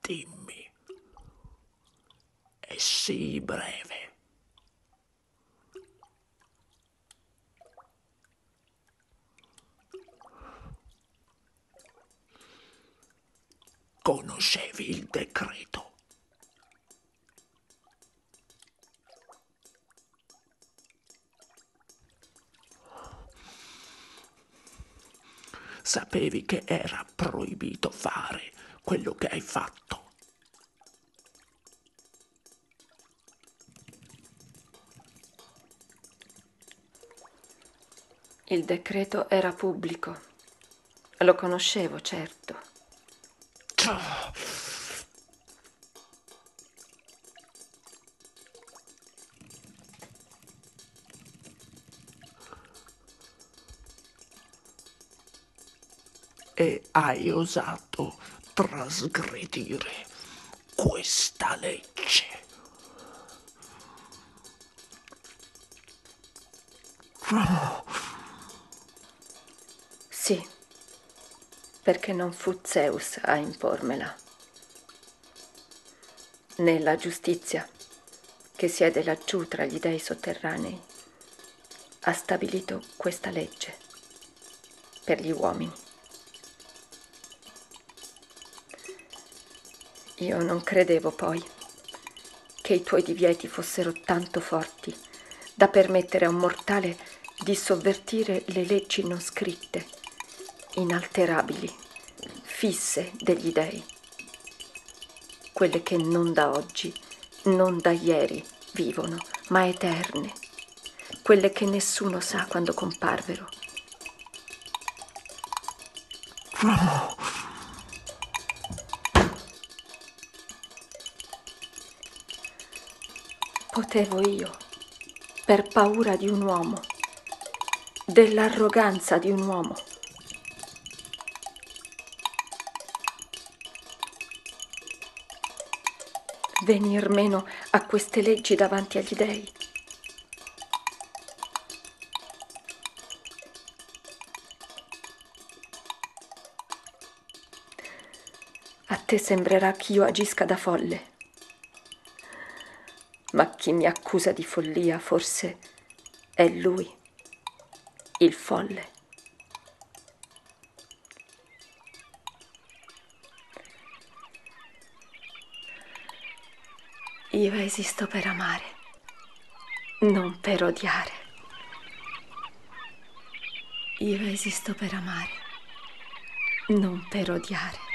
Dimmi, è sì breve. Conoscevi il decreto? Sapevi che era proibito fare quello che hai fatto? Il decreto era pubblico. Lo conoscevo, certo. E hai osato trasgredire questa legge. Sì, perché non fu Zeus a impormela, né la giustizia, che siede laggiù tra gli dei sotterranei, ha stabilito questa legge per gli uomini. Io non credevo poi che i tuoi divieti fossero tanto forti da permettere a un mortale di sovvertire le leggi non scritte, inalterabili, fisse degli dei, quelle che non da oggi, non da ieri vivono, ma eterne, quelle che nessuno sa quando comparvero. Potevo io, per paura di un uomo, dell'arroganza di un uomo, venir meno a queste leggi davanti agli dei? A te sembrerà che io agisca da folle, ma chi mi accusa di follia forse è lui, il folle. Io esisto per amare, non per odiare. Io esisto per amare, non per odiare.